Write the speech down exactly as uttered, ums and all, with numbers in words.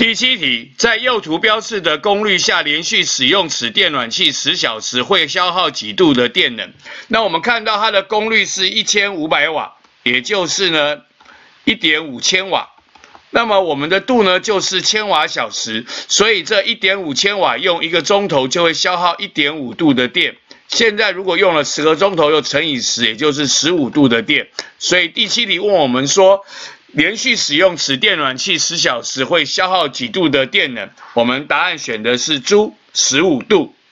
第七题，在右图标示的功率下，连续使用此电暖器十小时会消耗几度的电能？那我们看到它的功率是一千五百瓦，也就是呢 一点五千瓦。那么我们的度呢就是千瓦小时，所以这 一点五千瓦用一个钟头就会消耗 一点五度的电。现在如果用了十个钟头又乘以十，也就是十五度的电。所以第七题问我们说，连续使用此电暖器十小时会消耗几度的电能？我们答案选的是猪，十五度。